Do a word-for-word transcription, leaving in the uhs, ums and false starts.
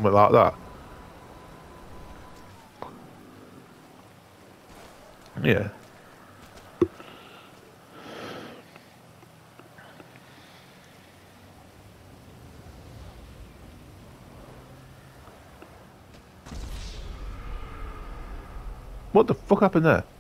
something like that. Yeah. What the fuck happened there?